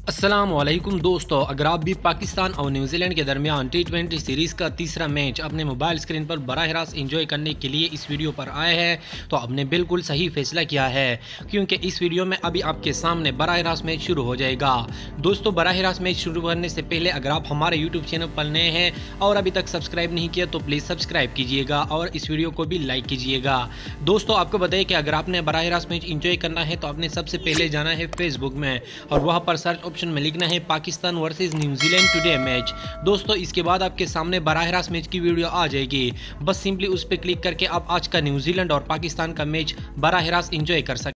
अस्सलामुअलैकुम दोस्तों, अगर आप भी पाकिस्तान और न्यूजीलैंड के दरमियान टी20 सीरीज़ का तीसरा मैच अपने मोबाइल स्क्रीन पर बराह रास्त एंजॉय करने के लिए इस वीडियो पर आए हैं तो आपने बिल्कुल सही फैसला किया है, क्योंकि इस वीडियो में अभी आपके सामने बराह रास्त मैच शुरू हो जाएगा। दोस्तों, बराह रास्त मैच शुरू करने से पहले अगर आप हमारे यूट्यूब चैनल पर नए हैं और अभी तक सब्सक्राइब नहीं किया तो प्लीज़ सब्सक्राइब कीजिएगा और इस वीडियो को भी लाइक कीजिएगा। दोस्तों, आपको बताइए कि अगर आपने बराह रास्त मैच एंजॉय करना है तो आपने सबसे पहले जाना है फेसबुक में और वहाँ पर सर्च ऑप्शन में लिखना है Pakistan versus New Zealand today match. दोस्तों, इसके बाद आपके सामने बराह रास्त मैच की वीडियो आ जाएगी। बस सिंपली उस पर क्लिक करके आप आज का न्यूजीलैंड और पाकिस्तान का मैच बराह रास्त एंजॉय कर सकते हैं।